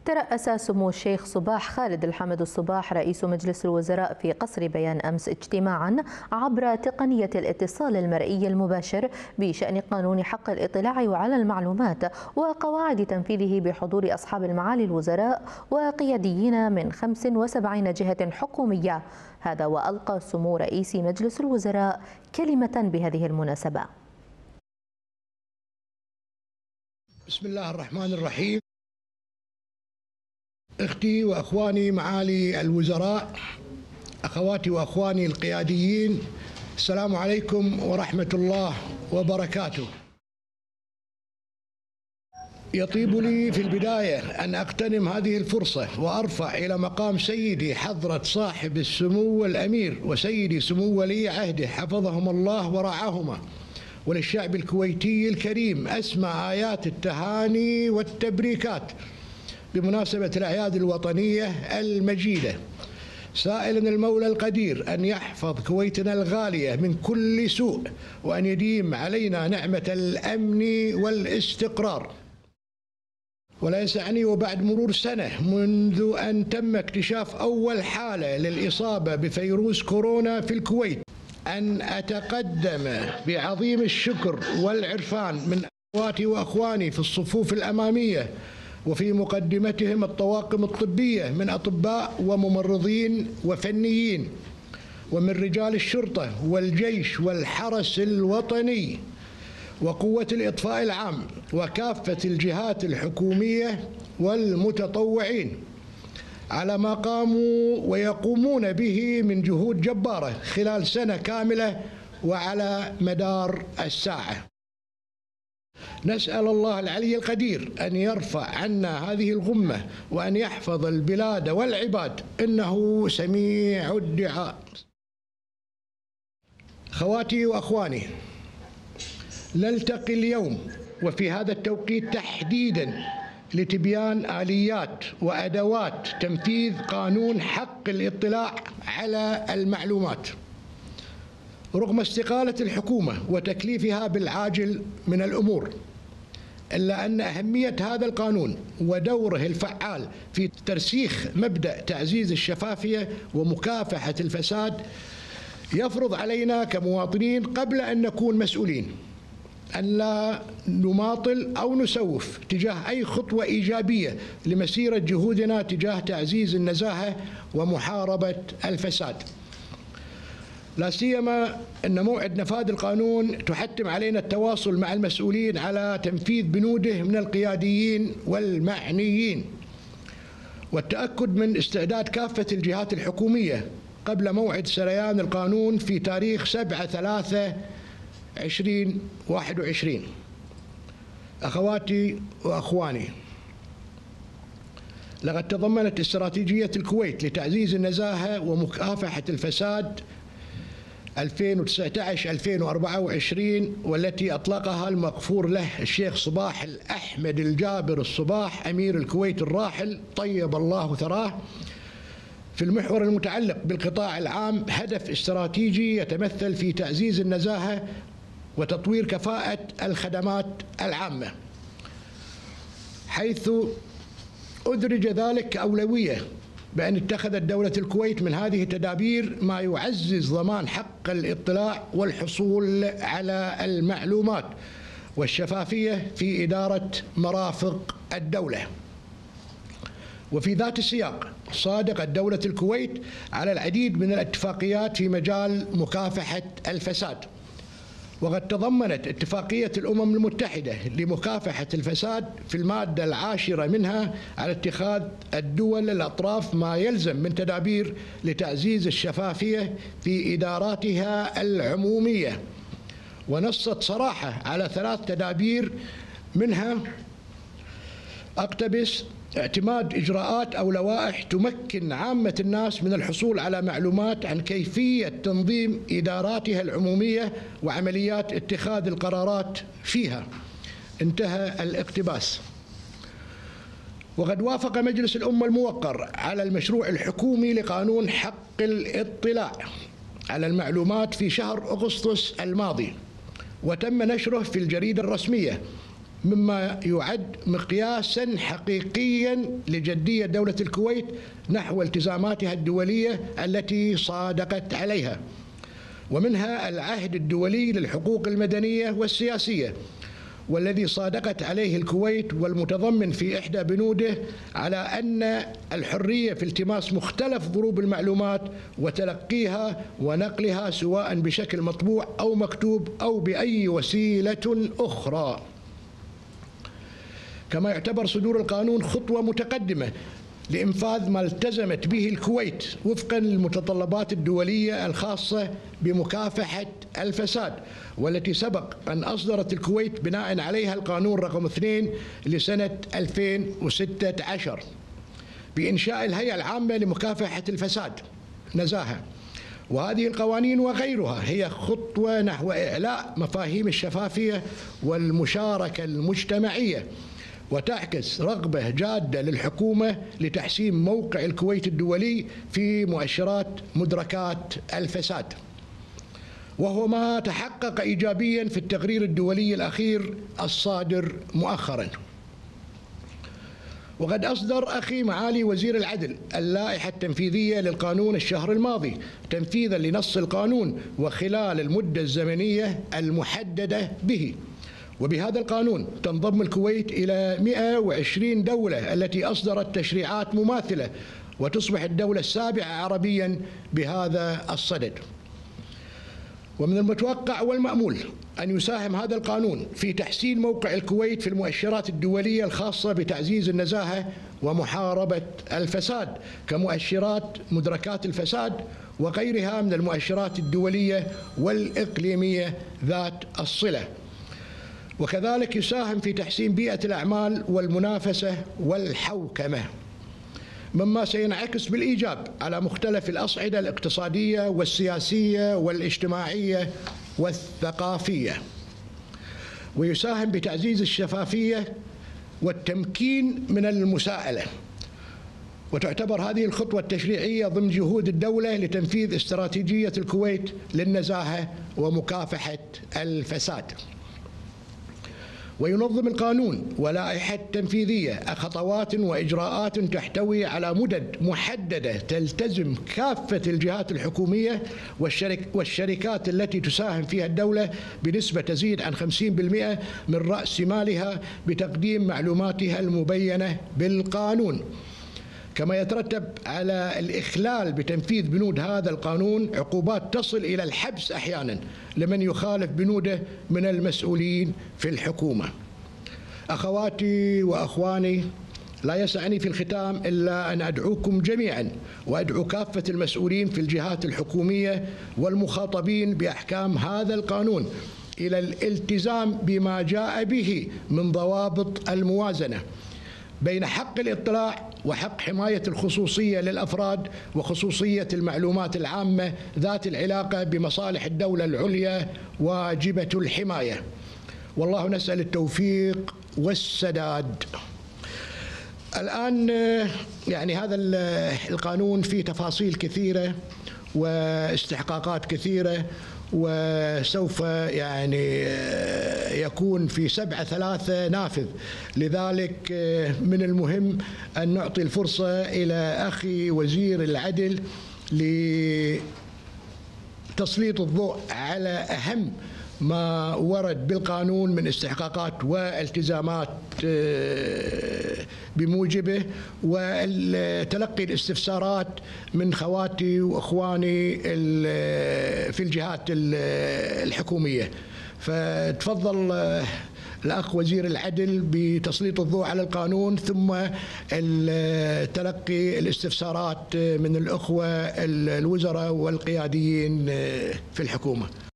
ترأس سمو الشيخ صباح خالد الحمد الصباح رئيس مجلس الوزراء في قصر بيان أمس اجتماعا عبر تقنية الاتصال المرئي المباشر بشأن قانون حق الاطلاع على المعلومات وقواعد تنفيذه بحضور أصحاب المعالي الوزراء وقياديين من 75 جهة حكومية. هذا وألقى سمو رئيس مجلس الوزراء كلمة بهذه المناسبة. بسم الله الرحمن الرحيم. اختي واخواني معالي الوزراء، اخواتي واخواني القياديين، السلام عليكم ورحمة الله وبركاته. يطيب لي في البداية أن أغتنم هذه الفرصة وأرفع إلى مقام سيدي حضرة صاحب السمو الأمير وسيدي سمو ولي عهده حفظهم الله ورعاهما، وللشعب الكويتي الكريم أسمى آيات التهاني والتبريكات بمناسبة الأعياد الوطنية المجيدة، سائلا المولى القدير أن يحفظ كويتنا الغالية من كل سوء، وأن يديم علينا نعمة الأمن والاستقرار. ولا يسعني وبعد مرور سنة منذ أن تم اكتشاف أول حالة للإصابة بفيروس كورونا في الكويت أن أتقدم بعظيم الشكر والعرفان من أخواتي وأخواني في الصفوف الأمامية وفي مقدمتهم الطواقم الطبية من أطباء وممرضين وفنيين، ومن رجال الشرطة والجيش والحرس الوطني وقوة الإطفاء العام وكافة الجهات الحكومية والمتطوعين على ما قاموا ويقومون به من جهود جبارة خلال سنة كاملة وعلى مدار الساعة. نسأل الله العلي القدير أن يرفع عنا هذه الغمة وأن يحفظ البلاد والعباد، إنه سميع الدعاء. خواتي وأخواني، نلتقي اليوم وفي هذا التوقيت تحديدا لتبيان آليات وأدوات تنفيذ قانون حق الاطلاع على المعلومات. رغم استقالة الحكومة وتكليفها بالعاجل من الأمور، إلا أن أهمية هذا القانون ودوره الفعال في ترسيخ مبدأ تعزيز الشفافية ومكافحة الفساد يفرض علينا كمواطنين قبل أن نكون مسؤولين أن لا نماطل أو نسوف تجاه أي خطوة إيجابية لمسيرة جهودنا تجاه تعزيز النزاهة ومحاربة الفساد، لا سيما أن موعد نفاذ القانون تحتم علينا التواصل مع المسؤولين على تنفيذ بنوده من القياديين والمعنيين، والتأكد من استعداد كافة الجهات الحكومية قبل موعد سريان القانون في تاريخ 7/3/2021. أخواتي وأخواني، لقد تضمنت استراتيجية الكويت لتعزيز النزاهة ومكافحة الفساد 2019-2024 والتي أطلقها المغفور له الشيخ صباح الأحمد الجابر الصباح أمير الكويت الراحل طيب الله ثراه، في المحور المتعلق بالقطاع العام، هدف استراتيجي يتمثل في تعزيز النزاهة وتطوير كفاءة الخدمات العامة، حيث أدرج ذلك كأولوية بأن اتخذت دولة الكويت من هذه التدابير ما يعزز ضمان حق الاطلاع والحصول على المعلومات والشفافية في إدارة مرافق الدولة. وفي ذات السياق صادقت دولة الكويت على العديد من الاتفاقيات في مجال مكافحة الفساد، وقد تضمنت اتفاقية الأمم المتحدة لمكافحة الفساد في المادة 10 منها على اتخاذ الدول الأطراف ما يلزم من تدابير لتعزيز الشفافية في إداراتها العمومية، ونصت صراحة على 3 تدابير، منها اقتبس: اعتماد إجراءات أو لوائح تمكن عامة الناس من الحصول على معلومات عن كيفية تنظيم إداراتها العمومية وعمليات اتخاذ القرارات فيها. انتهى الاقتباس. وقد وافق مجلس الأمة الموقر على المشروع الحكومي لقانون حق الاطلاع على المعلومات في شهر أغسطس الماضي، وتم نشره في الجريدة الرسمية مما يعد مقياسا حقيقيا لجدية دولة الكويت نحو التزاماتها الدولية التي صادقت عليها، ومنها العهد الدولي للحقوق المدنية والسياسية، والذي صادقت عليه الكويت، والمتضمن في إحدى بنوده على أن الحرية في التماس مختلف ضروب المعلومات وتلقيها ونقلها سواء بشكل مطبوع أو مكتوب أو بأي وسيلة أخرى. كما يعتبر صدور القانون خطوة متقدمة لإنفاذ ما التزمت به الكويت وفقا للمتطلبات الدولية الخاصة بمكافحة الفساد، والتي سبق أن أصدرت الكويت بناء عليها القانون رقم 2 لسنة 2016 بإنشاء الهيئة العامة لمكافحة الفساد نزاهة. وهذه القوانين وغيرها هي خطوة نحو إعلاء مفاهيم الشفافية والمشاركة المجتمعية، وتعكس رغبة جادة للحكومة لتحسين موقع الكويت الدولي في مؤشرات مدركات الفساد، وهو ما تحقق إيجابيا في التقرير الدولي الأخير الصادر مؤخرا. وقد أصدر أخي معالي وزير العدل اللائحة التنفيذية للقانون الشهر الماضي تنفيذا لنص القانون وخلال المدة الزمنية المحددة به. وبهذا القانون تنضم الكويت إلى 120 دولة التي أصدرت تشريعات مماثلة، وتصبح الدولة السابعة عربيا بهذا الصدد. ومن المتوقع والمأمول أن يساهم هذا القانون في تحسين موقع الكويت في المؤشرات الدولية الخاصة بتعزيز النزاهة ومحاربة الفساد كمؤشرات مدركات الفساد وغيرها من المؤشرات الدولية والإقليمية ذات الصلة. وكذلك يساهم في تحسين بيئة الأعمال والمنافسة والحوكمة، مما سينعكس بالإيجاب على مختلف الأصعدة الاقتصادية والسياسية والاجتماعية والثقافية. ويساهم بتعزيز الشفافية والتمكين من المساءلة. وتعتبر هذه الخطوة التشريعية ضمن جهود الدولة لتنفيذ استراتيجية الكويت للنزاهة ومكافحة الفساد. وينظم القانون واللائحة التنفيذية خطوات وإجراءات تحتوي على مدد محددة تلتزم كافة الجهات الحكومية والشركات التي تساهم فيها الدولة بنسبة تزيد عن 50% من رأس مالها بتقديم معلوماتها المبينة بالقانون. كما يترتب على الإخلال بتنفيذ بنود هذا القانون عقوبات تصل إلى الحبس أحيانا لمن يخالف بنوده من المسؤولين في الحكومة. أخواتي وأخواني، لا يسعني في الختام إلا أن أدعوكم جميعا وأدعو كافة المسؤولين في الجهات الحكومية والمخاطبين بأحكام هذا القانون إلى الالتزام بما جاء به من ضوابط الموازنة بين حق الاطلاع وحق حماية الخصوصية للأفراد وخصوصية المعلومات العامة ذات العلاقة بمصالح الدولة العليا واجبة الحماية. والله نسأل التوفيق والسداد. الآن يعني هذا القانون فيه تفاصيل كثيرة واستحقاقات كثيرة، وسوف يعني يكون في 7/3 نافذ. لذلك من المهم أن نعطي الفرصة إلى أخي وزير العدل لتسليط الضوء على أهم ما ورد بالقانون من استحقاقات والتزامات بموجبه، وتلقي الاستفسارات من خواتي وإخواني في الجهات الحكومية. فتفضل الأخ وزير العدل بتسليط الضوء على القانون، ثم تلقي الاستفسارات من الأخوة الوزراء والقياديين في الحكومة.